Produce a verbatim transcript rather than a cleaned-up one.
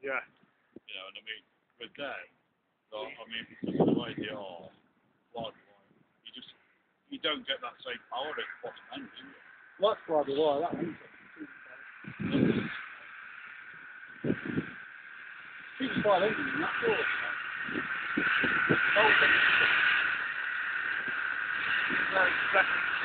Yeah. You know, and I mean, with them, so, I mean, because of the way they are, blood, you just, you don't get that same power at the bottom end, do you? Well, that's why they were, that one. She was quite engine in that sort of thing. Oh, very second.